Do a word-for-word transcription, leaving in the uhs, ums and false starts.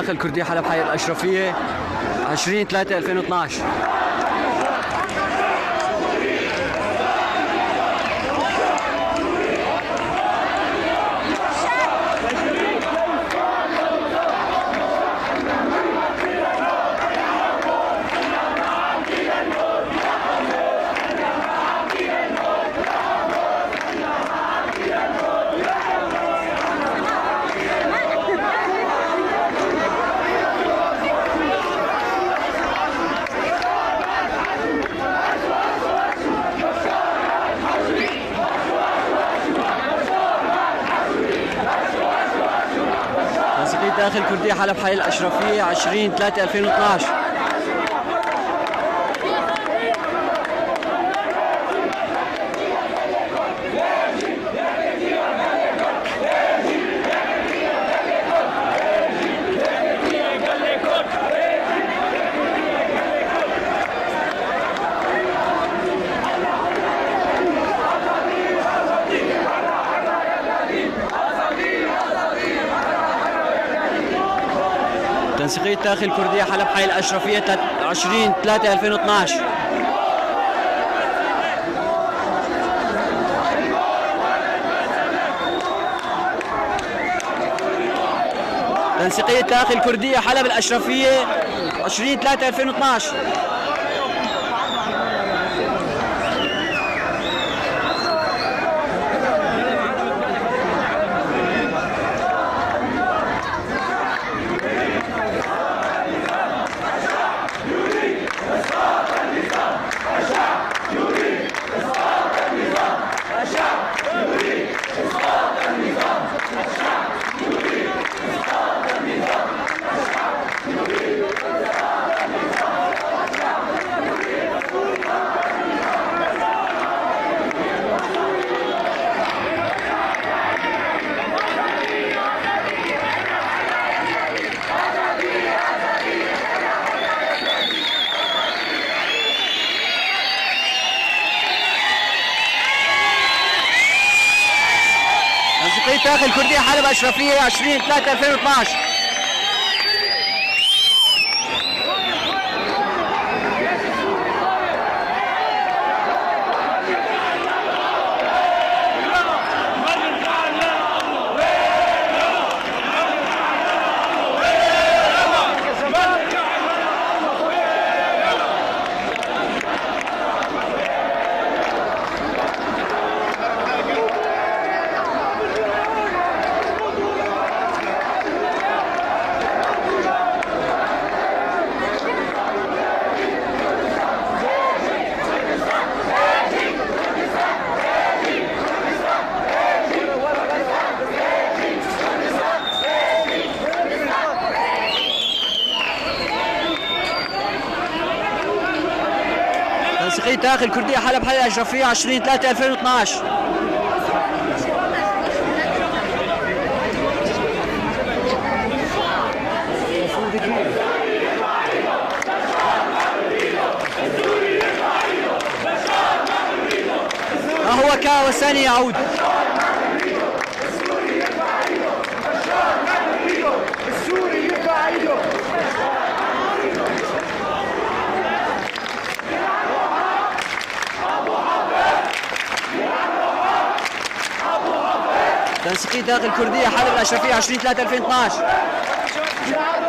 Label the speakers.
Speaker 1: داخل كردية حلب حي الأشرفية عشرين ثلاثة ألفين واثنعش. داخل كردية حلب حي الأشرفية عشرين ثلاثة ألفين واثنعش. تنسيقية داخل كردية حلب حي الأشرفية عشرين ثلاثة ألفين واثنعش. تنسيقية داخل كردية حلب الأشرفية عشرين ثلاثة ألفين واثنعش. داخل كردية حلب أشرفية عشرين ثلاثة ألفين واثنعش. تنسيقية داخل كردية حلب حي الأشرفية عشرين ثلاثة ألفين واثنعش. ها هو كا وثاني يعود. تنسيقية داخل كردية حلب الأشرفية عشرين ثلاثة ألفين واثنعش.